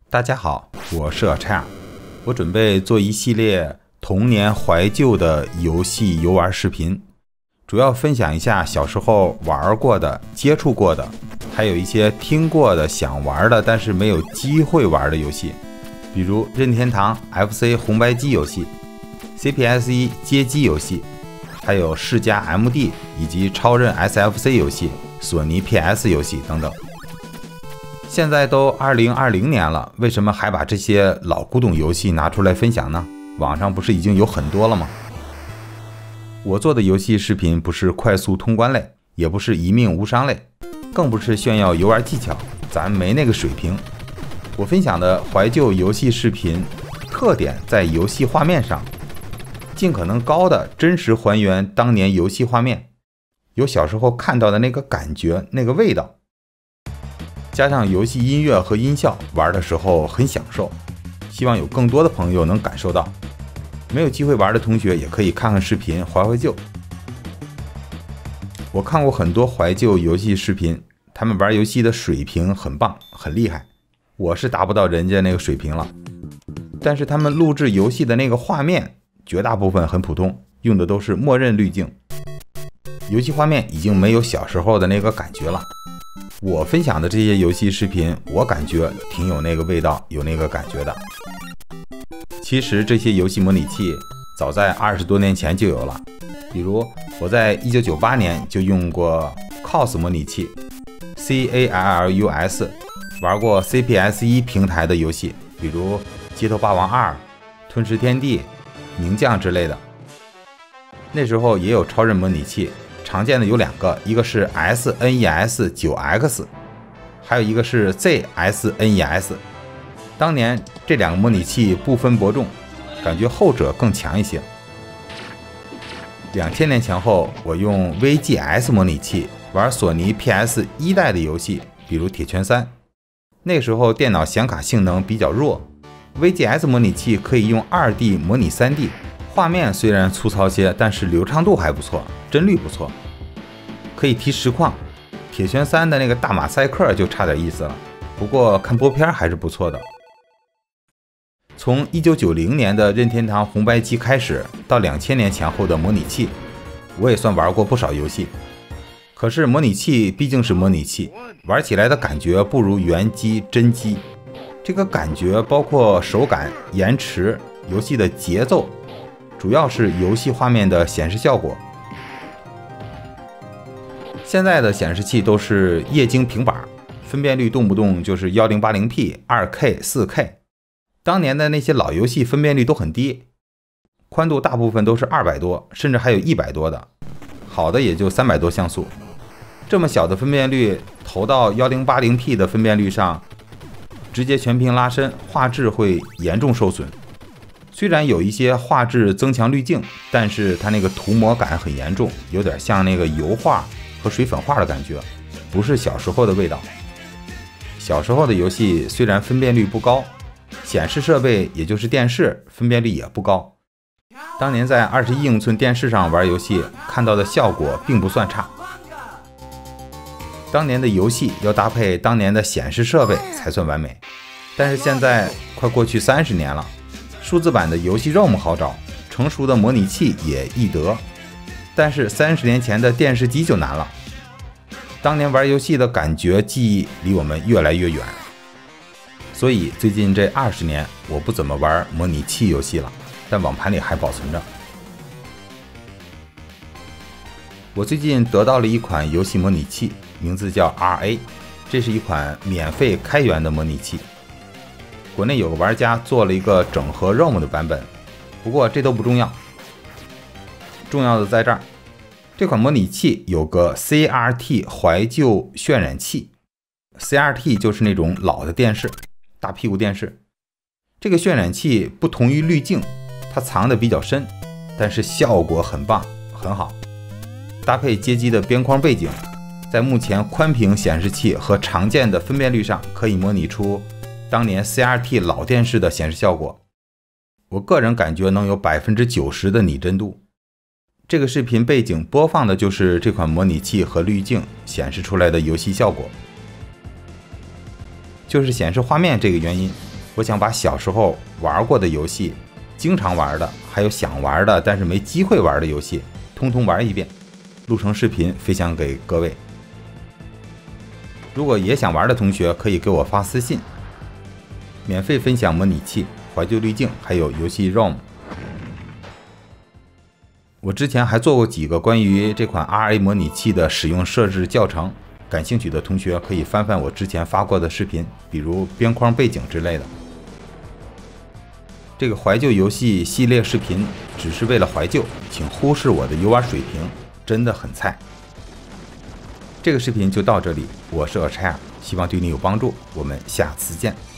大家好，我是阿叉，我准备做一系列童年怀旧的游戏游玩视频，主要分享一下小时候玩过的、接触过的，还有一些听过的、想玩的，但是没有机会玩的游戏，比如任天堂 FC 红白机游戏、CPS1 街机游戏，还有世嘉 MD 以及超任 SFC 游戏、索尼 PS 游戏等等。现在都2020年了，为什么还把这些老古董游戏拿出来分享呢？网上不是已经有很多了吗？我做的游戏视频不是快速通关类，也不是一命无伤类，更不是炫耀游玩技巧，咱没那个水平。我分享的怀旧游戏视频，特点在游戏画面上，尽可能高的真实还原当年游戏画面，有小时候看到的那个感觉、那个味道。加上游戏音乐和音效，玩的时候很享受，希望有更多的朋友能感受到。没有机会玩的同学也可以看看视频怀怀旧。我看过很多怀旧游戏视频，他们玩游戏的水平很棒，很厉害，我是达不到人家那个水平了。但是他们录制游戏的那个画面，绝大部分很普通，用的都是默认滤镜，游戏画面已经没有小时候的那个感觉了。我分享的这些游戏视频，我感觉挺有那个味道，有那个感觉的。其实这些游戏模拟器早在20多年前就有了，比如我在1998年就用过 CALLUS 模拟器 CALLUS， 玩过 CPS1 平台的游戏，比如街头霸王2、吞食天地、名将之类的。那时候也有超任模拟器，常见的有两个，一个是 SNES 9X， 还有一个是 ZSNES。 当年这两个模拟器不分伯仲，感觉后者更强一些。2000年前后，我用 VGS 模拟器玩索尼 PS 1代的游戏，比如铁拳3。那时候电脑显卡性能比较弱， VGS 模拟器可以用 2D 模拟 3D，画面虽然粗糙些，但是流畅度还不错，帧率不错，可以提实况。铁拳3的那个大马赛克就差点意思了，不过看播片还是不错的。从1990年的任天堂红白机开始，到2000年前后的模拟器，我也算玩过不少游戏。可是模拟器毕竟是模拟器，玩起来的感觉不如原机真机。这个感觉包括手感、延迟、游戏的节奏，主要是游戏画面的显示效果。现在的显示器都是液晶平板，分辨率动不动就是 1080p、2K、4K。 当年的那些老游戏分辨率都很低，宽度大部分都是200多，甚至还有100多的，好的也就300多像素。这么小的分辨率投到 1080p 的分辨率上，直接全屏拉伸，画质会严重受损。虽然有一些画质增强滤镜，但是它那个涂抹感很严重，有点像那个油画和水粉画的感觉，不是小时候的味道。小时候的游戏虽然分辨率不高，显示设备也就是电视分辨率也不高，当年在21英寸电视上玩游戏看到的效果并不算差。当年的游戏要搭配当年的显示设备才算完美，但是现在快过去30年了，数字版的游戏 ROM 好找，成熟的模拟器也易得，但是30年前的电视机就难了。当年玩游戏的感觉记忆离我们越来越远，所以最近这20年我不怎么玩模拟器游戏了，但网盘里还保存着。我最近得到了一款游戏模拟器，名字叫 RA， 这是一款免费开源的模拟器。国内有个玩家做了一个整合 ROM 的版本，不过这都不重要，重要的在这儿，这款模拟器有个 CRT 怀旧渲染器。 CRT 就是那种老的电视，大屁股电视。这个渲染器不同于滤镜，它藏得比较深，但是效果很棒，很好。搭配街机的边框背景，在目前宽屏显示器和常见的分辨率上，可以模拟出当年 CRT 老电视的显示效果。我个人感觉能有 90% 的拟真度。这个视频背景播放的就是这款模拟器和滤镜显示出来的游戏效果。就是显示画面这个原因， 我想把小时候玩过的游戏、经常玩的，还有想玩的但是没机会玩的游戏，通通玩一遍，录成视频分享给各位。如果也想玩的同学，可以给我发私信，免费分享模拟器、怀旧滤镜，还有游戏 ROM。我之前还做过几个关于这款 RA 模拟器的使用设置教程，感兴趣的同学可以翻翻我之前发过的视频，比如边框背景之类的。这个怀旧游戏系列视频只是为了怀旧，请忽视我的游玩水平，真的很菜。这个视频就到这里，我是 Achaia，希望对你有帮助，我们下次见。